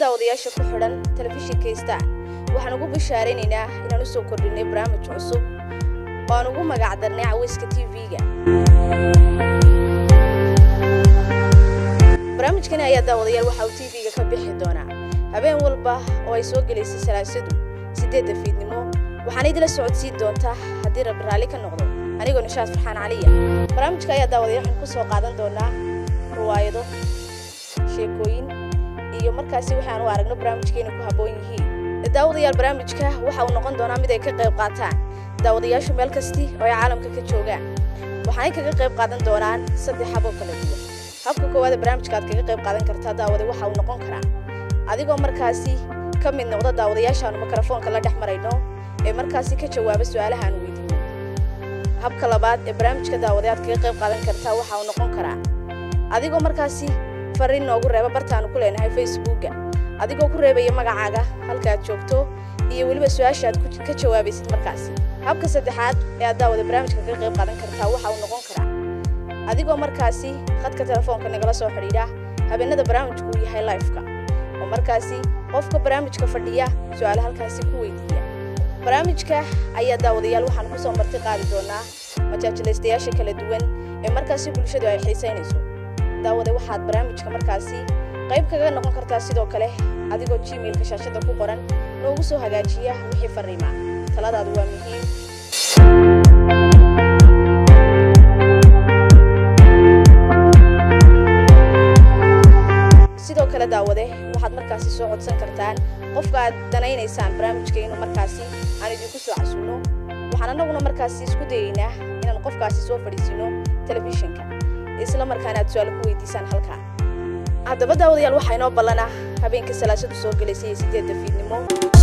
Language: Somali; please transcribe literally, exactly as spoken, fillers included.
daawadayaasha ku xidhan telefishinka Star waxaan ugu bishaareynaa inaan u soo kordhinay barnaamij cusub oo aan ugu magac darnay Cawayska T V-ga. barnaamijkan ayaa daawadayaal waxa uu T V-ga ka bixi doonaa habeen walba oo ay soo galeysay salaasadu sideed fiidnimo waxaan idin la socodsiin doontaa haddii Rabbi raali ka noqdo anigoo Nishaad Farxaan Caliya. barnaamijka ayaa daawadayaal waxaan ku soo qaadan doonaa riwaayado sheekooyin iyo markaasi waxaan u aragno barnaamijkeena ku haboon yihiin. daawadayaal barnaamijka waxa uu noqon doonaa mid ay ka qayb qaataan daawadayaashu meel kasta oo ay caalamka ka joogaan. waxaan kaga qayb qaadan doonaan saddex habab kala duwan. habka koowaad ee barnaamijka aad kaga qayb qaadan kartaa daawada waxa uu noqon karaa adigoo markaasi ka mid noqda daawadayaasha aan mikrofoonka la dhex marayno ee markaasi ka jawaaba su'aalaha aan weydiino. habka labaad ee barnaamijka daawada aad kaga qayb qaadan kartaa waxa uu noqon karaa adigoo markaasi fariin noogu reeba bartaan ku leenahay Facebook-ga adigoo ku reebaya magacaaga halka aad joogto iyo waliba su'aasha aad ka jawaabaysid markaasi. habka saddexaad ee aad daawada barnaamijka kaga qayb qaadan kartaa waxa uu noqon karaa adigoo markaasi khadka telefoonka nagala soo xiriira habeenada barnaamijku yahay live-ka oo markaasi qofka barnaamijka fadhiya su'aalaha halkaasi ku weydiiya. barnaamijka ayaa daawadayaal waxaan ku soo marti qaadi doonaa majaajilaystayaasha kala duwan ee markaasi bulshadu ay xiisaynayso. daawada waxaad barnaamijka markaasi qayb kaga noqon kartaa sidoo kale adigoo Gmail-ka shaashada ku qoran noogu soo hagaajiya wixii fariima. taladaadu waa muhiim. sidoo kale daawade waxaad markaasi soo codsan kartaan qofka aad danaynaysaan barnaamijka inuu markaasi aan idinku soo casuuno. waxaan anaguna markaasi isku dayaynaa inaan qofkaasi soo fadhiisino telefishinka isla markaana aad su'aal ku weydiisaan halkaa. haddaba daawadayaal waxaa inoo ballanaa habeenka salaasadu soo galeysay sideed fiidnimo.